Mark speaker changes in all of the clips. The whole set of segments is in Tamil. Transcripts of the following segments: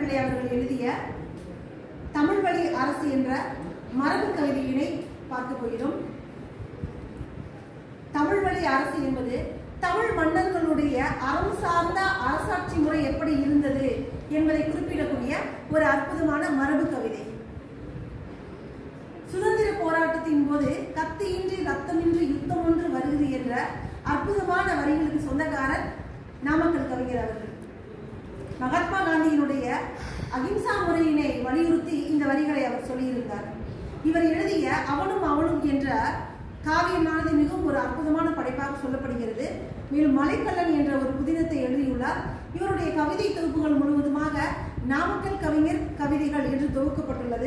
Speaker 1: பிள்ளை அவர்கள் எழுதிய தமிழ் வழி அரசு என்ற மரபு கவிதையினை பார்க்க போகிறோம். தமிழ் வழி அரசு என்பது தமிழ் மன்னர்களுடைய அறம் சார்ந்த அரசாட்சி முறை எப்படி இருந்தது என்பதை குறிப்பிடக்கூடிய ஒரு அற்புதமான மரபு கவிதை. சுதந்திர போராட்டத்தின் போது கத்தியின்றி ரத்தமின்றி யுத்தம் ஒன்று வருகிறது என்ற அற்புதமான வரிகளுக்கு சொந்தக்காரர் நாமக்கல் கவிஞர் அவர்கள். மகாத்மா காந்தியினுடைய அகிம்சா முறையினை வலியுறுத்தி இந்த வரிகளை அவர் சொல்லியிருந்தார். இவர் எழுதிய அவனும் அவனும் என்ற காவியமானது மிகவும் ஒரு அற்புதமான படைப்பாக சொல்லப்படுகிறது. மேலும் மலைக்கல்லன் என்ற ஒரு புதினத்தை எழுதியுள்ளார். இவருடைய கவிதை தொகுப்புகள் முழுவதுமாக நாமக்கல் கவிஞர் கவிதைகள் என்று தொகுக்கப்பட்டுள்ளது.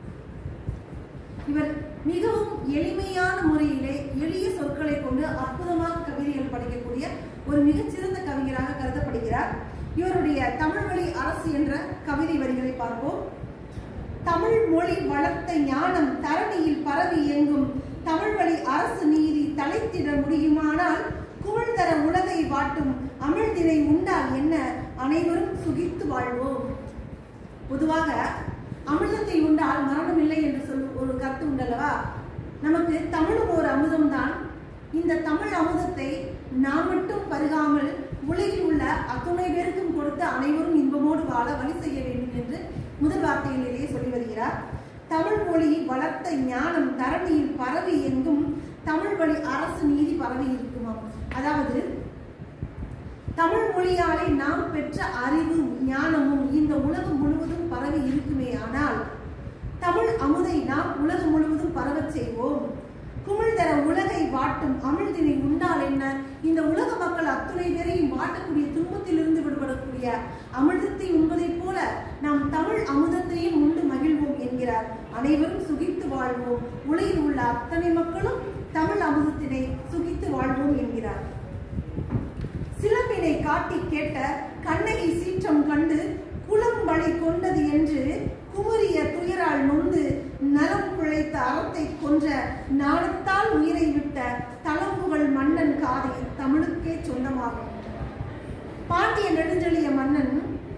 Speaker 1: இவர் மிகவும் எளிமையான முறையிலே எளிய சொற்களை கொண்டு அற்புதமாக கவிதைகள் படைக்கக்கூடிய ஒரு மிகச்சிறந்த கவிஞராக கருதப்படுகிறார். இவருடைய தமிழ் வழி அரசு என்ற கவிதை வரிகளை பார்ப்போம். தமிழ் மொழி வளர்த்த ஞானம் தரணியில் பரவி எங்கும் தமிழ் வழி அரசு நீதி தலைத்திட முடியுமானால் குமிழ் தர உலகை வாட்டும் அமிழ்தினை உண்டால் என்ன அனைவரும் சுகித்து வாழ்வோம். பொதுவாக அமிர்தத்தை உண்டால் மரணம் இல்லை என்று சொல்லும் ஒரு கருத்து உண்டல்லவா? நமக்கு தமிழும் ஒரு அமுதம்தான். இந்த தமிழ் அமுதத்தை நாம் மட்டும் பருகாமல் உலகில் உள்ள அத்துணை பேருக்கும் கொடுத்து அனைவரும் இன்பமோடு வாழ வழி செய்ய வேண்டும் என்று முதல் வார்த்தையிலேயே சொல்லி வருகிறார். தமிழ் மொழி வளர்த்த ஞானம் தரணியில் பரவி எங்கும் தமிழ் வழி அரசு நீதி பரவி இருக்குமாம். அதாவது தமிழ் மொழியாலே நாம் பெற்ற அறிவும் ஞானமும் இந்த உலகம் முழுவதும் பரவி இருக்குமே. ஆனால் தமிழ் அமுதை நாம் உலகம் முழுவதும் பரவச் செய்வோம். குமிழ் தர உலகை வாட்டும் அமிழ்தினை உண்டால் என்ன? இந்த உலக மக்கள் அத்துணை பேரையும் வாட்டக்கூடிய துன்பத்திலிருந்து விடுபடக்கூடிய அமிர்தத்தை உண்பதைப் போல நாம் தமிழ் அமுதத்தையும் உண்டு மகிழ்வோம் என்கிறார். அனைவரும் சுகித்து வாழ்வோம். உலகில் உள்ள அத்தனை மக்களும் தமிழ் அமுதத்தினை சுகித்து வாழ்வோம் என்கிறார். சிலம்பினை காட்டி கேட்ட கண்ணகி சீற்றம் கண்டு குலம் வழி கொண்டது என்று குமரிய துயரால் நொந்து நலம் பிழைத்த அறத்தை கொன்ற நாணத்தால் உயிரை விட்ட தளம்புகள் மன்னன் காதை தமிழுக்கே சொந்தமாகும். பாண்டிய நெடுஞ்செழிய மன்னன்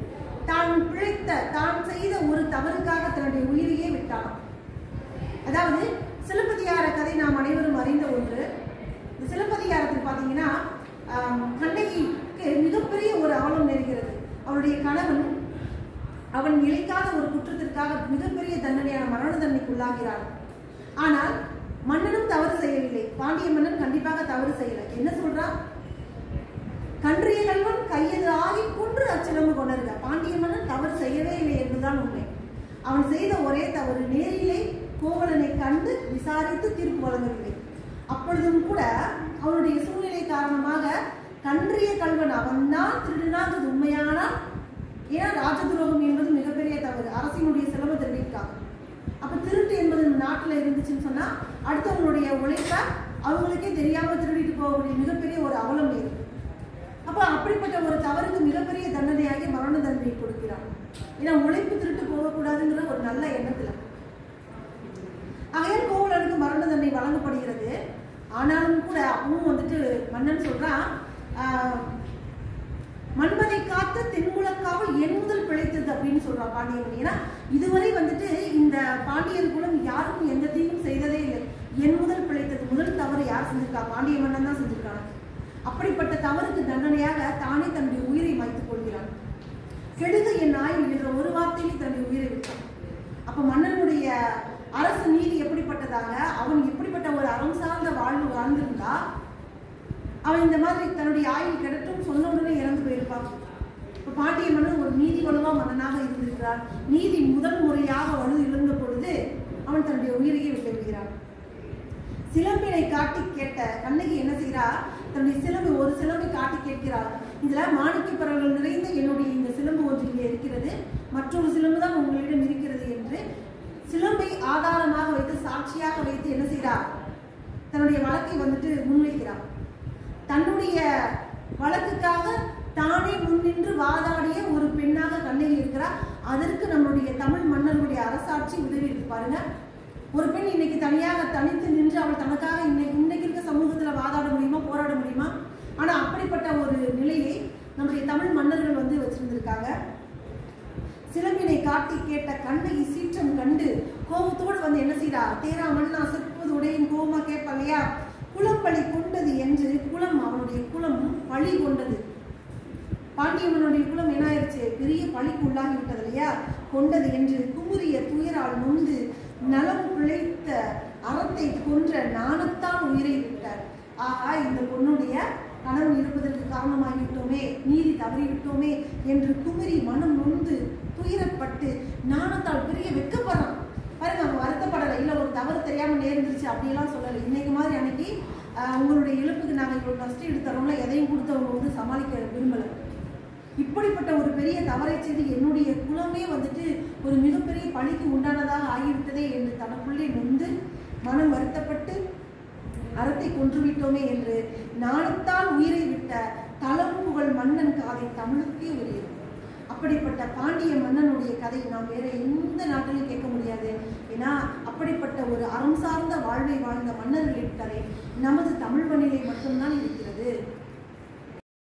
Speaker 1: தான் செய்த ஒரு தவறுக்காக தன்னுடைய உயிரையே விட்டான். அதாவது சிலப்பதிகார கதை நாம் அனைவரும் அறிந்த ஒன்று. இந்த சிலப்பதிகாரத்தில் பார்த்தீங்கன்னா கண்ணகிக்கு மிகப்பெரிய ஒரு அவலம் நேர்கிறது. அவருடைய கணவன் அவன் இழைக்காத ஒரு குற்றத்திற்காக மிகப்பெரிய தண்டனையான மரண தண்டனைக்கு உள்ளாகிறான். ஆனால் மன்னனும் தவறு செய்யவில்லை. பாண்டிய மன்னன் கண்டிப்பாக தவறு செய்யல. என்ன சொல்றான்? கன்றிய கல்வன் கையது ஆகி கொன்று அச்சிலம்பு கொண்டிருக்க. பாண்டிய மன்னன் தவறு செய்யவே இல்லை என்பதுதான் உண்மை. அவன் செய்த ஒரே தவறு நேரிலே கோவலனை கண்டு விசாரித்து தீர்ப்பு வழங்கவில்லை. அப்பொழுதும் கூட அவனுடைய சூழ்நிலை காரணமாக கன்றிய கல்வன் அவன்தான் திருடினான் உண்மையானால், ஏன்னா ராஜதுரோகம் என்பது மிகப்பெரிய தவறு. அரசினுடைய செலவு திருடிட்டாங்க. அப்ப திருட்டு என்பது நாட்டுல இருந்துச்சுன்னு சொன்னா அடுத்தவங்களுடைய உழைப்ப அவங்களுக்கே தெரியாம திருடிட்டு போகக்கூடிய மிகப்பெரிய ஒரு அவலம் நேரும். அப்ப அப்படிப்பட்ட ஒரு தவறுக்கு மிகப்பெரிய தண்டனையாகி மரண தண்டனை கொடுக்கிறான். ஏன்னா உழைப்பு திருட்டு போகக்கூடாதுங்கிற ஒரு நல்ல எண்ணத்துல அகையர் கோவலனுக்கு மரண தண்டனை வழங்கப்படுகிறது. ஆனாலும் கூட அப்பவும் வந்துட்டு மன்னன் சொல்றான், மண்பதை காத்து தென்முழக்காவில் என் முதல் பிழைத்தது அப்படின்னு சொல்றான் பாண்டியன். ஏன்னா இதுவரை வந்துட்டு இந்த பாண்டியர் குலம் யாருக்கும் எந்த தீங்கும் செய்ததே இல்லை. என் முதல் பிழைத்தது. முதல் தவறு யார் செஞ்சிருக்கா? பாண்டிய மன்னன் தான் செஞ்சிருக்காங்க. அப்படிப்பட்ட தவறுக்கு தண்டனையாக தானே தன்னுடைய உயிரை மாய்த்துக் கொள்கிறான். கெடுக என் ஆயுள் என்ற ஒரு வார்த்தையில் தன்னுடைய உயிரை விட்டான். அப்ப மன்னனுடைய அரசு நீதி எப்படிப்பட்டதாக, அவன் எப்படிப்பட்ட ஒரு அறம் சார்ந்த வாழ்வு வாழ்ந்திருந்தா அவன் இந்த மாதிரி தன்னுடைய ஆயுள் கிடைக்கும் சொன்ன உடனே இறந்து போயிருப்பான். இப்ப பாண்டிய மன்னன் ஒரு நீதி வலுவா மன்னனாக இருந்திருக்கிறார். நீதி முதல் முறையாக வலு இழந்த பொழுது அவன் தன்னுடைய உயிரையே விட்டுவிடுகிறான். சிலம்பினை காட்டி கேட்ட கண்ணகி என்ன செய்கிறார்? தன்னுடைய சிலம்பு ஒரு சிலம்பை காட்டி கேட்கிறார். இதுல மாணிக்க பறவைகள் நிறைந்த என்னுடைய இந்த சிலம்பு ஒன்று இங்கே இருக்கிறது, மற்றொரு சிலம்பு தான் உங்களிடம் இருக்கிறது என்று சிலம்பை ஆதாரமாக வைத்து சாட்சியாக வைத்து என்ன செய்கிறார்? தன்னுடைய வழக்கை வந்துட்டு முன்வைக்கிறார். தன்னுடைய வழக்குக்காக தானே முன்னின்று வாதாடிய ஒரு பெண்ணாக கண்ணகி இருக்கிறார். அதற்கு நம்முடைய தமிழ் மன்னர்களுடைய அரசாட்சி உதவி இருக்கு பாருங்க. ஒரு பெண் இன்னைக்கு தனித்து நின்று அவள் தனக்காக இன்னைக்கு இருக்க சமூகத்துல வாதாட முடியுமா, போராட முடியுமா? ஆனா அப்படிப்பட்ட ஒரு நிலையை நம்முடைய தமிழ் மன்னர்கள் வந்து வச்சிருந்திருக்காங்க. சில காட்டி கேட்ட கண்ணகி சீற்றம் கண்டு கோபத்தோடு வந்து என்ன செய்தா, தேரா மண்ணா செப்புவது உடையின் கோபமா கேட்பா இல்லையா, குலம் பழி கொண்டது என்று குலம், அவனுடைய குலம் பழி கொண்டது. பாண்டியவனுடைய குலம் என்ன ஆயிடுச்சு, பெரிய பழிக்கு உள்ளாகி விட்டது இல்லையா, கொண்டது என்று குமுறிய துயரால் நொந்து நலம் பிழைத்த அறத்தை கொன்ற நாணத்தான் உயிரை விட்டார். ஆகா, இந்த பொண்ணுடைய கணவன் இருப்பதற்கு காரணமாகிவிட்டோமே, நீதி தவறிவிட்டோமே என்று குமுறி மனம் நொந்து துயரப்பட்டு நாணத்தால் பெரிய வெட்கப்படுறான். பாருங்க, அவங்க வருத்தப்படலை, இல்லை ஒரு தவறு தெரியாம நேர்ந்துருச்சு அப்படியெல்லாம் சொல்லலை. இன்னைக்கு மாதிரி அன்னைக்கு உங்களுடைய இழப்புக்கு நாங்கள் இவ்வளோ கஷ்டம் எடுத்துறோம்ல, எதையும் கொடுத்து அவங்க வந்து சமாளிக்க விரும்பலை. இப்படிப்பட்ட ஒரு பெரிய தவறை செய்து என்னுடைய குலமே வந்துட்டு ஒரு மிகப்பெரிய பழிக்கு உண்டானதாக ஆகிவிட்டதே என்று தனக்குள்ளே நொந்து மனம் வருத்தப்பட்டு அறத்தை கொன்றுவிட்டோமே என்று நாணத்தால் உயிரை விட்ட தளம்புகழ் மன்னன் காதை தமிழுக்கே உரியது. அப்படிப்பட்ட பாண்டிய மன்னனுடைய கதை நாம் வேற எந்த நாட்டிலும் கேட்க முடியாது. ஏன்னா அப்படிப்பட்ட ஒரு அறம் சார்ந்த வாழ்வை வாழ்ந்த மன்னர்களின் கதை நமது தமிழ் மண்ணிலே மட்டும்தான் இருக்கிறது.